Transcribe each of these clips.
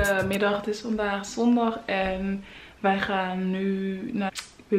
Goedemiddag, het is vandaag zondag en wij gaan nu naar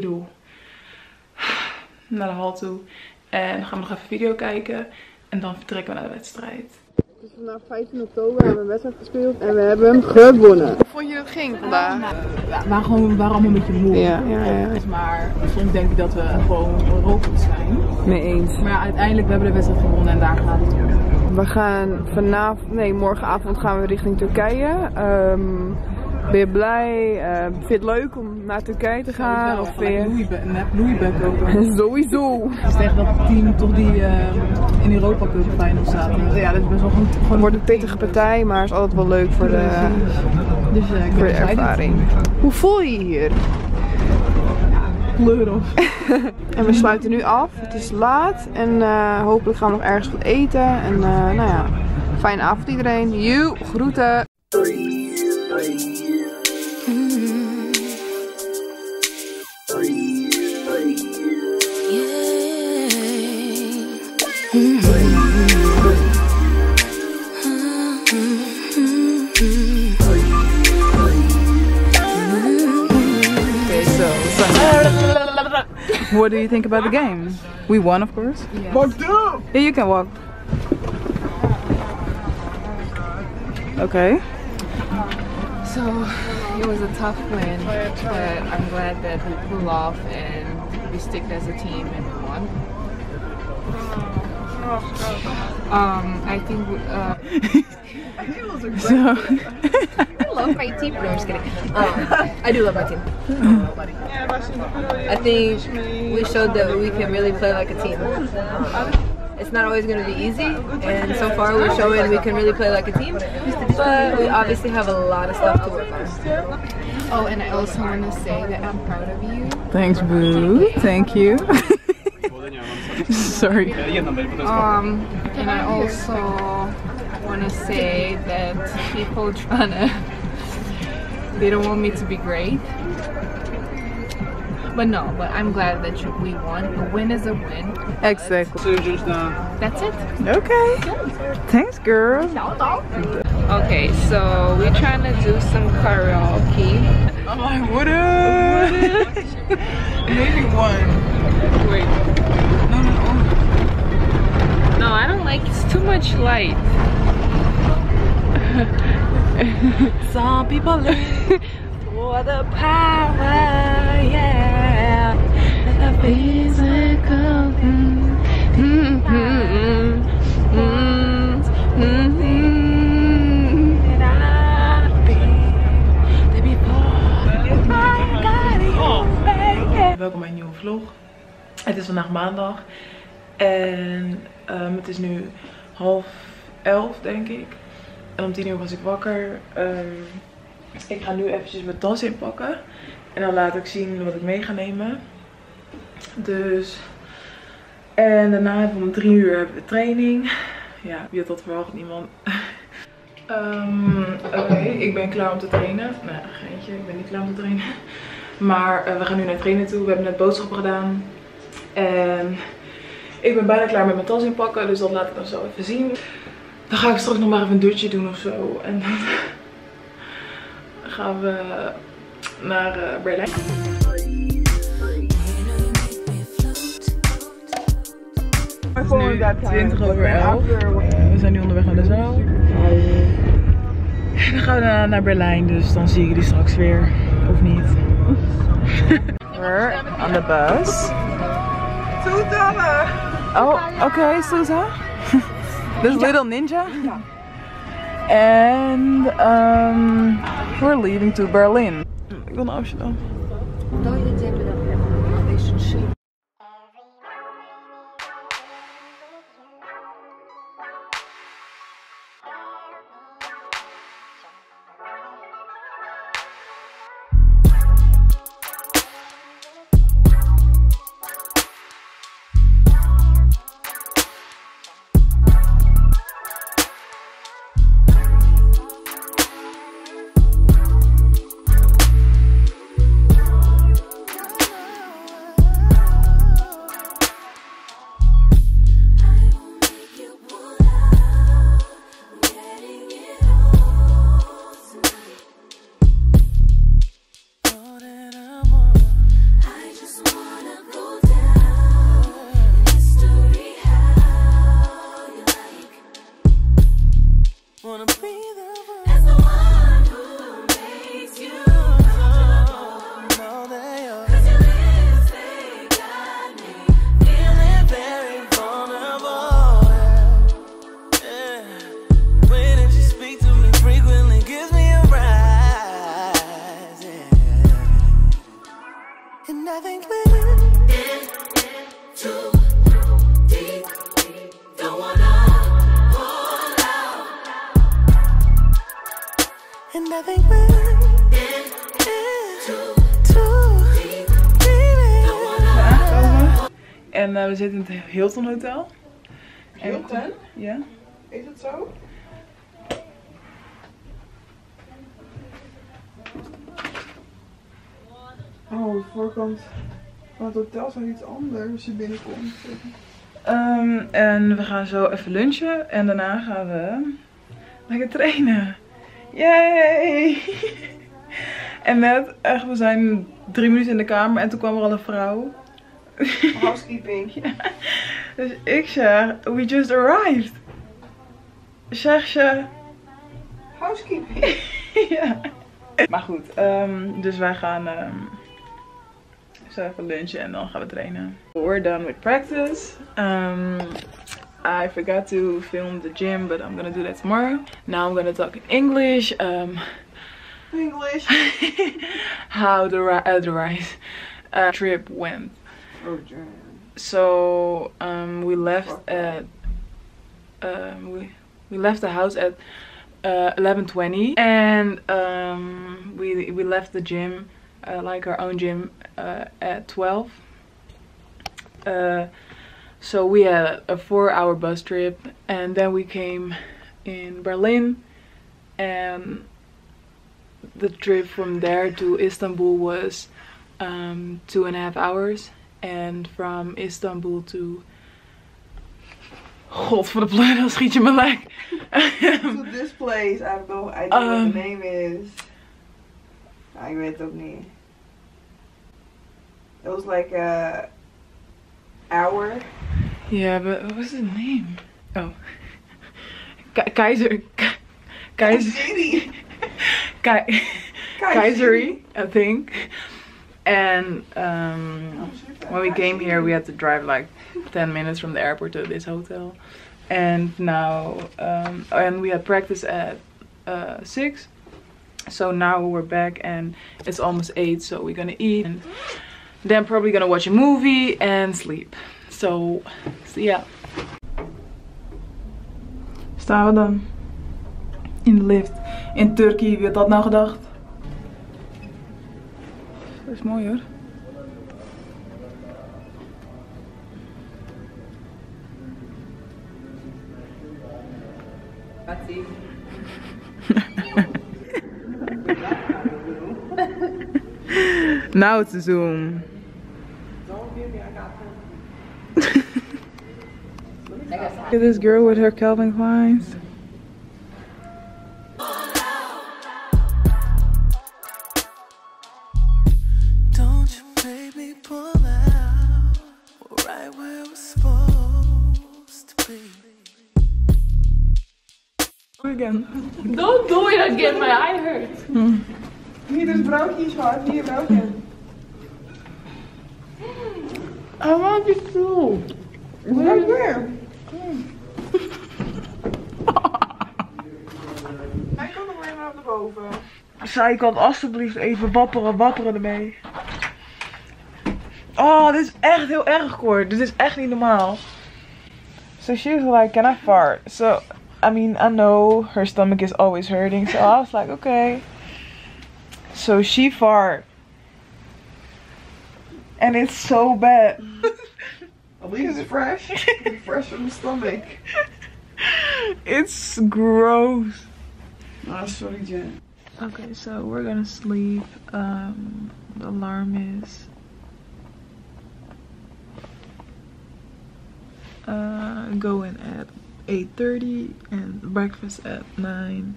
de hal toe. En dan gaan we nog even video kijken en dan vertrekken we naar de wedstrijd. Dus vandaag 15 oktober hebben we een wedstrijd gespeeld en we hebben hem gewonnen. Hoe vond je het ging vandaag? Ja, we waren allemaal een beetje moe. Ja. Maar soms denk ik dat we gewoon Europees zijn. Mee eens. Maar ja, uiteindelijk we hebben de wedstrijd gewonnen en daar gaat het om. We gaan morgenavond gaan we richting Turkije. Ben je blij? Vind je het leuk om naar Turkije te gaan? Sowieso, of vind je... Louisbeck ook. Sowieso. Het is tegen dat team toch die in Europa Cup final staat. Ja, dat is best wel goed. Het wordt een pittige partij, maar het is altijd wel leuk voor de, voor de ervaring. Hoe voel je je hier? Kleur op. En we sluiten nu af. Het is laat en hopelijk gaan we nog ergens goed eten. En nou ja, fijne avond iedereen. Joe, groeten. What do you think about the game? We won, of course. Yes. Yeah, you can walk. Okay. So it was a tough win, but I'm glad that we pulled off and we stick as a team and we won. I think So. I love my team. No, I'm just kidding. I do love my team. I think we showed that we can really play like a team. It's not always going to be easy, and so far we're showing we can really play like a team, but we obviously have a lot of stuff to work on. Oh, and I also want to say that I'm proud of you. Thanks, boo. Thank you. Sorry. And I also want to say that people they don't want me to be great. But no, but I'm glad that we won. A win is a win. Exactly. That's it. Okay. Thanks, girl. Okay, so we're trying to do some karaoke. I'm like, what up? Maybe one. Wait. No, I don't like it's too much light. Some people live for the power, yeah, and the physical. And I've been there before. I got you, baby. Welkom bij een nieuwe vlog. Het is vandaag maandag en het is nu 10:30 denk ik. En om 10 uur was ik wakker. Ik ga nu eventjes mijn tas inpakken. En dan laat ik zien wat ik mee ga nemen. Dus. En daarna om 3 uur hebben we training. Ja, wie had dat verwacht? Niemand. Oké, ik ben klaar om te trainen. Nou, geintje, ik ben niet klaar om te trainen. Maar we gaan nu naar trainen toe. We hebben net boodschappen gedaan. En ik ben bijna klaar met mijn tas inpakken. Dus dat laat ik dan zo even zien. Dan ga ik straks nog maar even een dutje doen of zo. En dan gaan we naar Berlijn. Het is nu 11:20. We zijn nu onderweg naar de zaal. En dan gaan we naar Berlijn. Dus dan zie ik jullie straks weer. Of niet. We're on the bus. Oh, okay, Susa. This little ninja. And we're leaving to Berlin. Ik wil naar Amsterdam. wanna be the one. As the one who makes you comfortable. Know that you're 'cause your lips, they got me feeling very vulnerable. Yeah. Way that you speak to me frequently gives me a rise. Yeah. And I think we're in too deep. Don't wanna pull out. And I think we're in too deep. Don't wanna. En we zitten in het Hilton Hotel. Hilton? Ja. Is het zo? Oh, de voorkant van het hotel is nog iets anders als je binnenkomt. En we gaan zo even lunchen. En daarna gaan we lekker trainen. Yay! En net, echt, we zijn 3 minuten in de kamer en toen kwam er al een vrouw. Housekeeping. Ja. Dus ik zeg, we just arrived. Zeg ze. Housekeeping. Ja. Maar goed, dus wij gaan zo even lunchen en dan gaan we trainen. We're done with practice. I forgot to film the gym, but I'm gonna do that tomorrow. Now I'm gonna talk in English. English. How the trip went. Oh, damn. So we left at we left the house at 11:20, and we left the gym, like our own gym, at 12. So we had a 4-hour bus trip, and then we came in Berlin, and the trip from there to Istanbul was 2.5 hours, and from Istanbul to God voor de bloed, dan schiet je me lek. So this place, I have no idea what the name is. Ik weet het ook niet. It was like a hour. Yeah, but what was the name? Oh, Kayseri, I think. And when we came here, we had to drive like 10 minutes from the airport to this hotel. And now, and we had practice at 6. So now we're back and it's almost 8. So we're gonna eat and then probably gonna watch a movie and sleep. So, yeah. Staan we dan in de lift in Turkije. Wie had dat nou gedacht? Dat is mooi hoor. Now it's a zoom. Don't give me, I got them. Look at this girl with her Calvin Kleins. Don't you baby pull out right where we're supposed to be. Again. Don't do it again, my eye hurts. Hier dus broodjes, schat. Hier broodje. I want you too. Right where? Hij kan nog alleen maar naar boven. Zij kan alsjeblieft even wapperen ermee. Oh, dit is echt heel erg kort. Dit is echt niet normaal. So she was like, can I fart? So, I mean, I know her stomach is always hurting. So I was like, okay. So she farted. And it's so bad. At least it's fresh. Fresh from the stomach. It's gross. Ah, sorry, Jen. Okay, so we're gonna sleep. The alarm is going at 8:30 and breakfast at 9.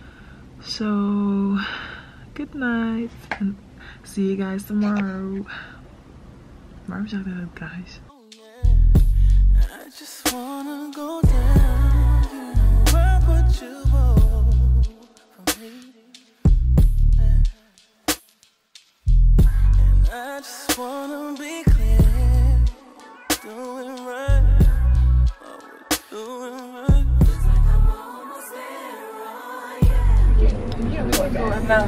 So good night and see you guys tomorrow. Waarom zeg ik dat, guys? I just wanna go down, you know, where would you go? No.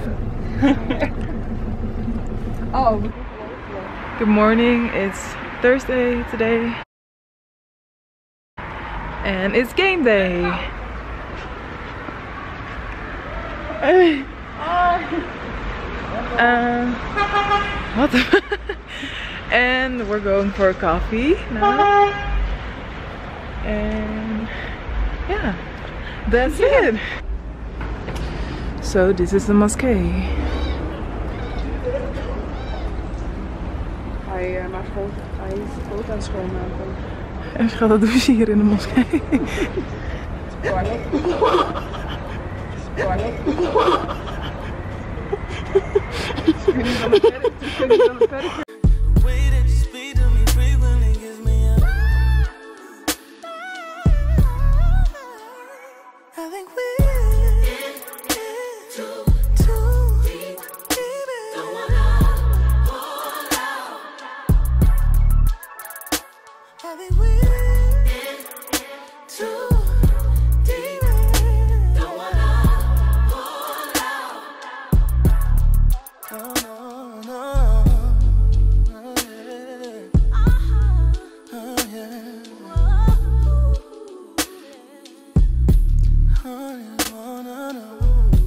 Oh. Good morning. It's Thursday today. And it's game day. What the and we're going for coffee now. And yeah, that's it. So this is the mosque. Hij is foto aan het schoonmaken. En ze gaat dat douchen hier in de moskee. Way that you speak to me frequently gives me a. I think we're too deep. Don't wanna fall out. I think we're too deep. Don't wanna fall out. Oh no, no. Oh yeah. Oh yeah. Oh yeah. Oh no, no.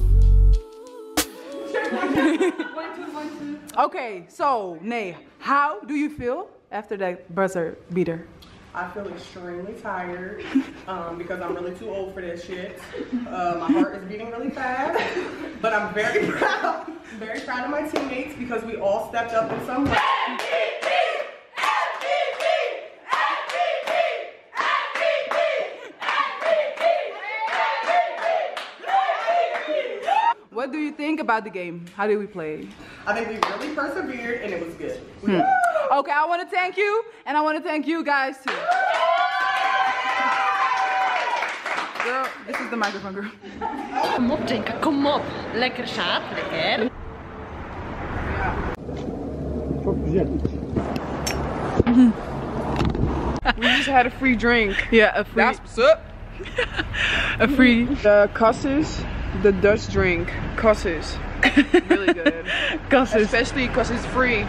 Okay, so Nay, how do you feel after that buzzer beater? I feel extremely tired because I'm really too old for that shit. My heart is beating really fast, but I'm very proud of my teammates because we all stepped up in some way. What do you think about the game? How did we play? I think we really persevered and it was good. Okay, I want to thank you and I want to thank you guys too. Girl, this is the microphone, girl. Kom op, Tinka, kom op. Lekker zaad, lekker. We just had a free drink. Yeah, a free. That's what's up. A free. The Cassis, the Dutch drink. Cassis. Really good. Cassis. Especially because it's free.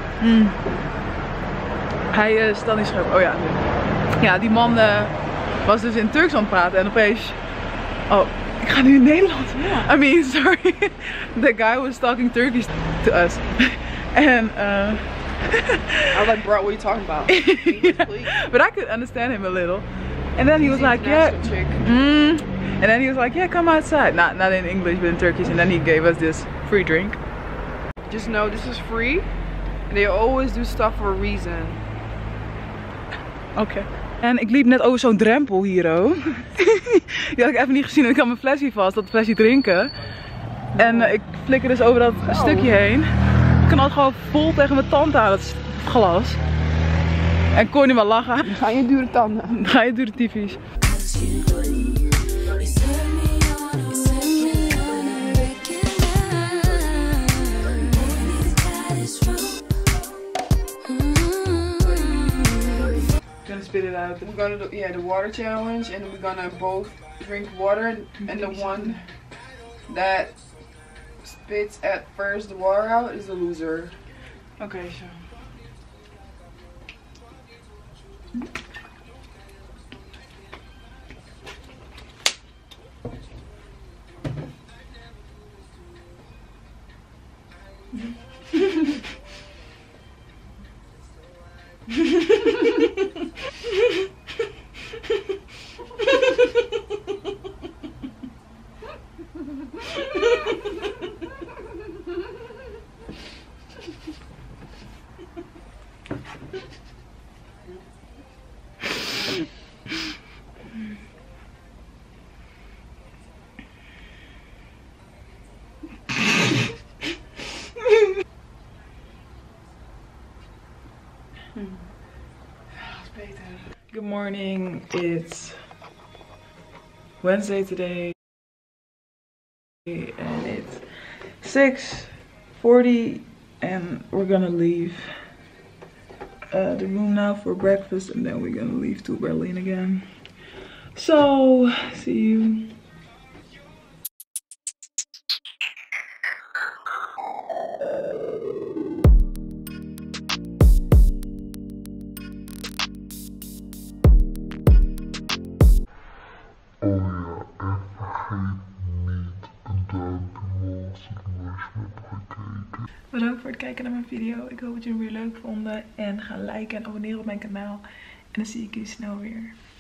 Hij stelt niet scherp. Oh ja. Ja, die man was dus in Turks aan het praten en opeens. Oh, ik ga nu in Nederland. I mean, sorry. The guy was talking Turkish to us. And I was like, bro, what are you talking about? English, please. But I could understand him a little. And then he was like, yeah. And then he was like, yeah, come outside. Not in English, but in Turkish. And then he gave us this free drink. Just know this is free. And they always do stuff for a reason. Oké. En ik liep net over zo'n drempel hier ook. Die had ik even niet gezien en ik had mijn flesje vast, dat flesje drinken. En ik flikker dus over dat stukje heen. Ik kan altijd gewoon vol tegen mijn tand aan, dat glas. En kon niet meer lachen. Ga je dure tanden. Ga je dure tyfies. Spit it out. We're gonna do the water challenge, and we're gonna both drink water, and the one that spits at first the water out is the loser. Okay, so. Good morning, it's Wednesday today and it's 6:40 and we're gonna leave the room now for breakfast and then we're gonna leave to Berlin again. So, see you. Oh ja, en vergeet niet een duimpje omhoog als je hebt gekeken. Bedankt voor het kijken naar mijn video. Ik hoop dat jullie hem weer leuk vonden. En ga liken en abonneren op mijn kanaal. En dan zie ik jullie snel weer.